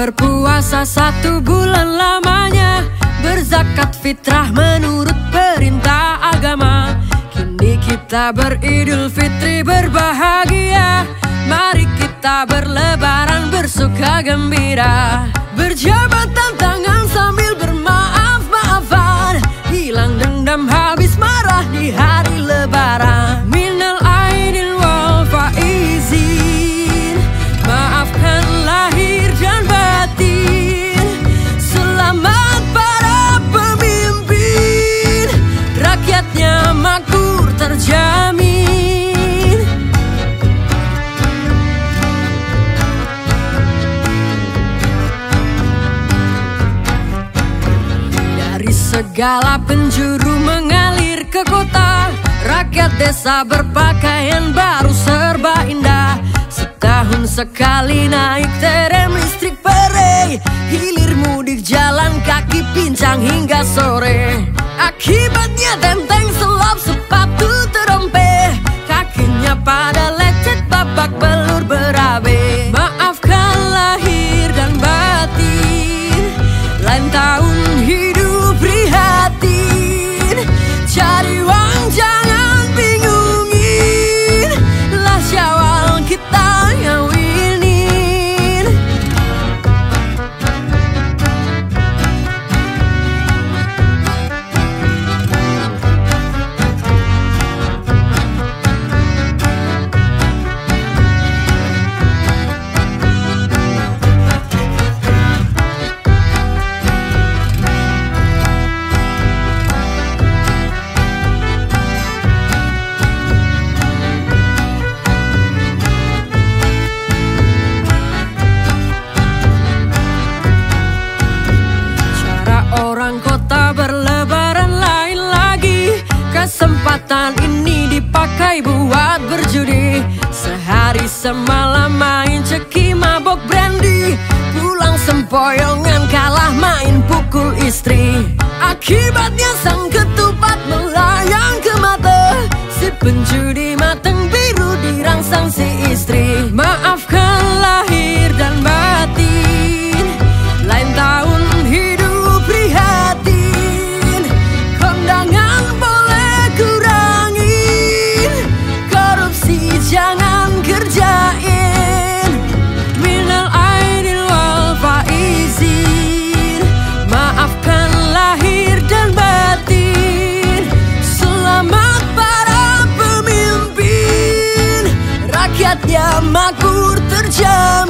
berpuasa 1 bulan lamanya, berzakat fitrah menurut perintah agama. Kini kita beridul fitri berbahagia, mari kita berlebaran bersuka gembira, berjabat tangan sambil bermaaf-maafan, hilang dendam habis marah di hari lebaran. Minal aidin wal faizin, maafkan lahir dan batin. Selamat para pemimpin, rakyatnya makmur terjamin. Dari segala penjuru mengalir ke kota, rakyat desa berpakaian baru serba indah. Setahun sekali naik terem listrik pere, hilir mudik jalan kaki pincang hingga sore. Akibatnya tenteng selop sepatu terompe, kakinya pada lecet babak belur berabe. Maafkan lahir dan batin, lain tahun hidup prihatin. Cari uang jangan bingungin, lah Syawal kita ngawinin. Berlebaran lain lagi, kesempatan ini dipakai buat berjudi. Sehari semalam main ceki mabok brandy, pulang sempoyongan kalah main pukul istri. Akibatnya sang ketupat melayang ke mata, si penjudi mateng biru dirangsang si istri. Maafkan lahir dan batin, lain tahun hidup prihatin. Kondangan boleh kurangin, korupsi jangan kerjain. Minal aidin wal faizin, maafkan lahir dan batin. Selamat para pemimpin, rakyatnya makmur terjamin.